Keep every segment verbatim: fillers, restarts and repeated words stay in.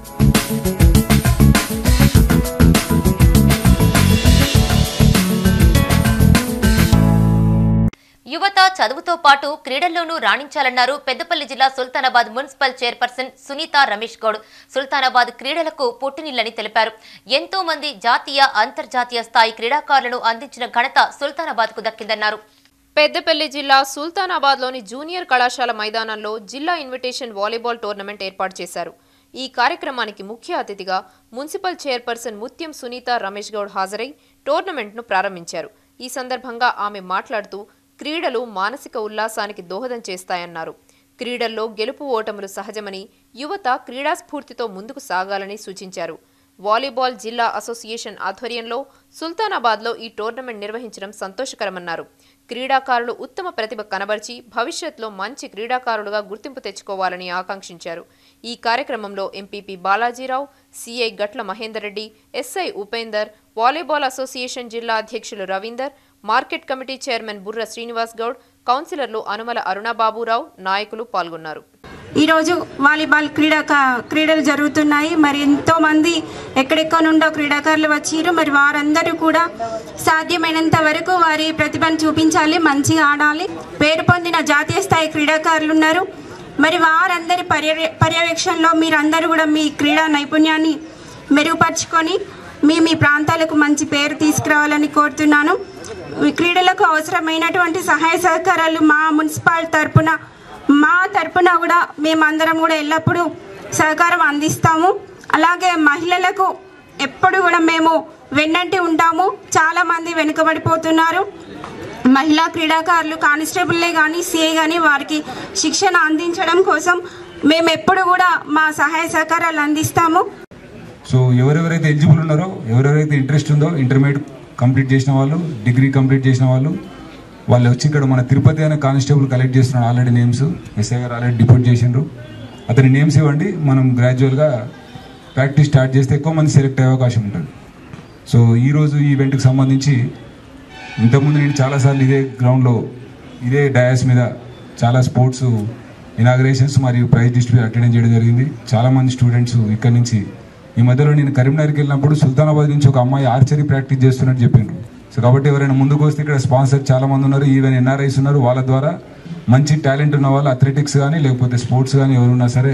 యువత చదువుతో పాటు క్రీడల్లోనూ రాణించాలన్నారు పెద్దపల్లి జిల్లా సుల్తానాబాద్ మున్సిపల్ చైర్పర్సన్ సునీత రమేష్ గౌడ్. సుల్తానాబాద్ క్రీడలకు పుట్టినిల్లని తెలిపారు. ఎంతో మంది జాతీయ అంతర్జాతీయ స్థాయి క్రీడాకారులను అందించిన ఘనత సుల్తానాబాద్ కు దక్కిందన్నారు. పెద్దపల్లి జిల్లా సుల్తానాబాద్లోని జూనియర్ కళాశాల మైదానంలో జిల్లా ఇన్విటేషన్ వాలీబాల్ టోర్నమెంట్ ఏర్పాటు చేశారు. ఈ కార్యక్రమానికి ముఖ్య అతిథిగా మున్సిపల్ చైర్పర్సన్ ముత్యం సునీత రమేష్ గౌడ్ హాజరై టోర్నమెంట్ను ప్రారంభించారు. ఈ సందర్భంగా ఆమె మాట్లాడుతూ క్రీడలు మానసిక ఉల్లాసానికి దోహదం చేస్తాయన్నారు. క్రీడల్లో గెలుపు ఓటములు సహజమని, యువత క్రీడాస్ఫూర్తితో ముందుకు సాగాలని సూచించారు. వాలీబాల్ జిల్లా అసోసియేషన్ ఆధ్వర్యంలో సుల్తానాబాద్లో ఈ టోర్నమెంట్ నిర్వహించడం సంతోషకరమన్నారు. క్రీడాకారులు ఉత్తమ ప్రతిభ కనబర్చి భవిష్యత్తులో మంచి క్రీడాకారులుగా గుర్తింపు తెచ్చుకోవాలని ఆకాంక్షించారు. ఈ కార్యక్రమంలో MPP Balajirao, CI Gatla Mahender Reddy, SI Upender, volleyball association జిల్లా అధ్యక్షులు రవీందర్, మార్కెట్ కమిటీ చైర్మన్ బుర్ర శ్రీనివాస్ గౌడ్, కౌన్సిలర్లు అనుమల అరుణబాబురావు, నాయకులు పాల్గొన్నారు. ఈరోజు వాలీబాల్ క్రీడా క్రీడలు జరుగుతున్నాయి. మరి ఎంతో మంది ఎక్కడెక్కడ నుండో క్రీడాకారులు వచ్చిరు. మరి వారందరూ కూడా సాధ్యమైనంత వరకు వారి ప్రతిభను చూపించాలి, మంచిగా ఆడాలి. పేరు పొందిన జాతీయ స్థాయి క్రీడాకారులు ఉన్నారు. మరి వారందరి పర్యవే పర్యవేక్షణలో మీరందరూ కూడా మీ క్రీడా నైపుణ్యాన్ని మెరుగుపరుచుకొని మీ మీ ప్రాంతాలకు మంచి పేరు తీసుకురావాలని కోరుతున్నాను. క్రీడలకు అవసరమైనటువంటి సహాయ సహకారాలు మా మున్సిపల్ తరపున మా తరపున కూడా మేమందరం కూడా ఎల్లప్పుడూ సహకారం అందిస్తాము. అలాగే మహిళలకు ఎప్పుడు కూడా మేము వెన్నంటి ఉంటాము. చాలామంది వెనుకబడిపోతున్నారు. మహిళా క్రీడాకారులు కానిస్టేబుల్లే కానీ సిఐ కానీ వారికి శిక్షణ అందించడం కోసం మేము ఎప్పుడు కూడా మా సహాయ సహకారాలు అందిస్తాము. సో ఎవరెవరైతే ఎలిజిబుల్ ఉన్నారో, ఎవరెవరైతే ఇంట్రెస్ట్ ఉందో, ఇంటర్మీడియట్ కంప్లీట్ చేసిన వాళ్ళు, డిగ్రీ కంప్లీట్ చేసిన వాళ్ళు వాళ్ళు వచ్చి ఇక్కడ మన తిరుపతి అనే కానిస్టేబుల్ కలెక్ట్ చేస్తున్నారు. ఆల్రెడీ నేమ్స్ ఎస్ఐ గారు ఆల్రెడీ డిపోట్ చేసిండ్రు. అతని నేమ్స్ ఇవ్వండి. మనం గ్రాడ్యువల్గా ప్రాక్టీస్ స్టార్ట్ చేస్తే ఎక్కువ మంది సెలెక్ట్ అయ్యే అవకాశం ఉంటుంది. సో ఈరోజు ఈ ఈవెంట్కి సంబంధించి ఇంతకుముందు నేను చాలాసార్లు ఇదే గ్రౌండ్లో ఇదే డయాస్ మీద చాలా స్పోర్ట్స్ ఇనాగ్రేషన్స్ మరియు ప్రైజ్ డిస్ట్రిబ్యూట్ అటెండ్ చేయడం జరిగింది. చాలామంది స్టూడెంట్స్ ఇక్కడ నుంచి ఈ మధ్యలో నేను కరీంనగర్కి వెళ్ళినప్పుడు సుల్తానాబాద్ నుంచి ఒక అమ్మాయి ఆర్చరీ ప్రాక్టీస్ చేస్తున్నట్టు చెప్పిండ్రు. సో కాబట్టి ఎవరైనా ముందుకు వస్తే ఇక్కడ స్పాన్సర్ చాలా మంది ఉన్నారు, ఈవెన్ ఎన్ఆర్ఐస్ ఉన్నారు. వాళ్ళ ద్వారా మంచి టాలెంట్ ఉన్న వాళ్ళు అథ్లెటిక్స్ కానీ లేకపోతే స్పోర్ట్స్ కానీ ఎవరున్నా సరే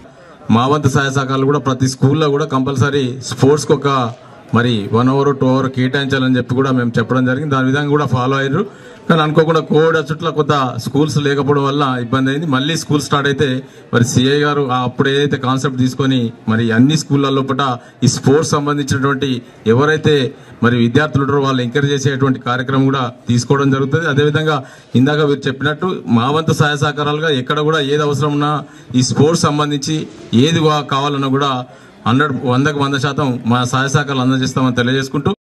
మా వంతు సహాయ సహకారాలు కూడా ప్రతి స్కూల్లో కూడా కంపల్సరీ స్పోర్ట్స్కి ఒక మరి వన్ అవర్ టూ అవర్ కేటాయించాలని చెప్పి కూడా మేము చెప్పడం జరిగింది. దాని విధంగా కూడా ఫాలో అయ్యారు. కానీ అనుకోకుండా కోవిడ్ చుట్టూ కొంత స్కూల్స్ లేకపోవడం వల్ల ఇబ్బంది అయింది. మళ్ళీ స్కూల్ స్టార్ట్ అయితే మరి సిఐ గారు అప్పుడు ఏదైతే కాన్సెప్ట్ తీసుకొని మరి అన్ని స్కూళ్ళల్లో పూట ఈ స్పోర్ట్స్ సంబంధించినటువంటి ఎవరైతే మరి విద్యార్థులు ఉంటారో వాళ్ళు ఎంకరేజ్ చేసేటువంటి కార్యక్రమం కూడా తీసుకోవడం జరుగుతుంది. అదేవిధంగా ఇందాక మీరు చెప్పినట్టు మా వంతు సహాయ సహకారాలుగా ఎక్కడ కూడా ఏది అవసరం ఉన్నా ఈ స్పోర్ట్స్ సంబంధించి ఏది కావాలన్నా కూడా హండ్రెడ్ వందకు వంద శాతం మా సహాయ సహకారాలు అందజేస్తామని తెలియజేసుకుంటూ